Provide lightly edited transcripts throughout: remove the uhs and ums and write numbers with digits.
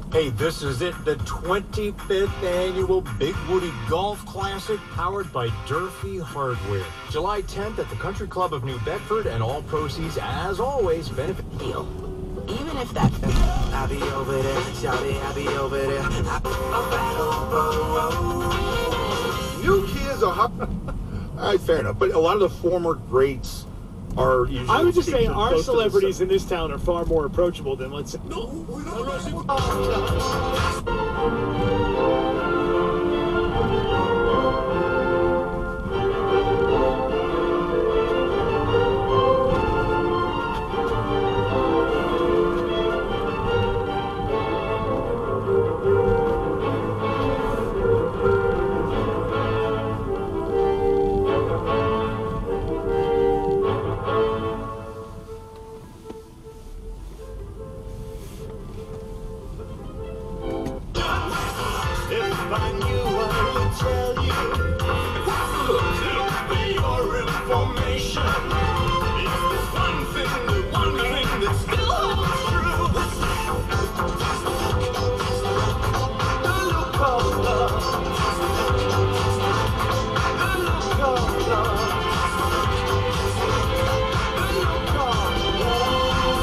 Hey, this is it, the 25th annual Big Woody Golf Classic, powered by Durfee Hardware. July 10th at the Country Club of New Bedford, and all proceeds, as always, benefit. Deal. Even if that... I'll be over there, shawty, I'll be over there. New kids are hot. All right, fair enough. But a lot of the former greats are usually... I would just say our celebrities in this town are far more approachable than, let's say... No, If I knew, I would tell you. For your information, it's the one thing that still holds true. The look of love. The look of love. The look of love.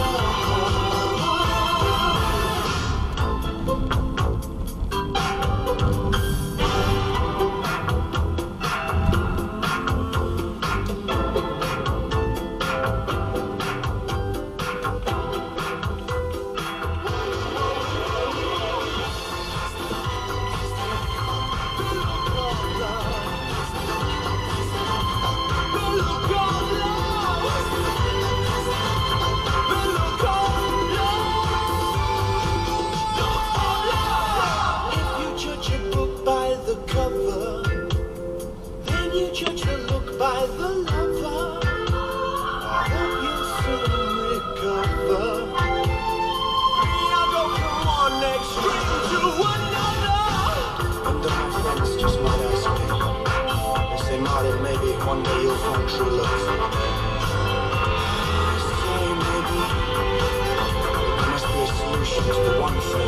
Judge the look by the lover. I hope you'll soon recover. I'll go from one extreme to another. And my friends just might ask me. They say, Martin, maybe one day you'll find true love. I say, maybe there must be a solution to the one thing,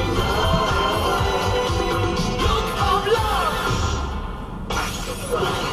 the